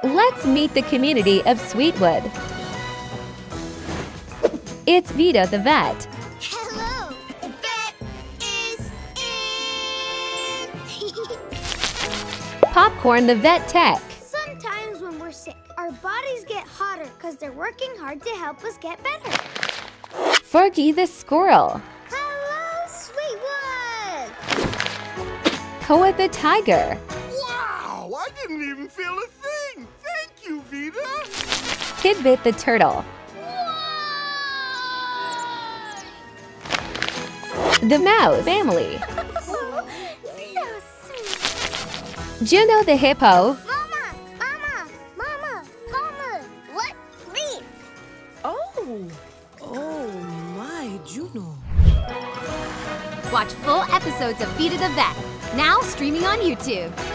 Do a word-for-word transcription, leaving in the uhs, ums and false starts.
Let's meet the community of Sweetwood. It's Vida the Vet. Hello! Vet is in! Popcorn the Vet Tech. Sometimes when we're sick, our bodies get hotter because they're working hard to help us get better. Fergie the Squirrel. Hello, Sweetwood! Koa the Tiger. Wow! I didn't even feel a thing! Thank you, Vida! Tidbit the Turtle. The Mouse Family. So sweet. Juno the Hippo. Mama! Mama! Mama! Mama! What? Please! Oh! Oh, my Juno. Watch full episodes of Vida the Vet, now streaming on YouTube.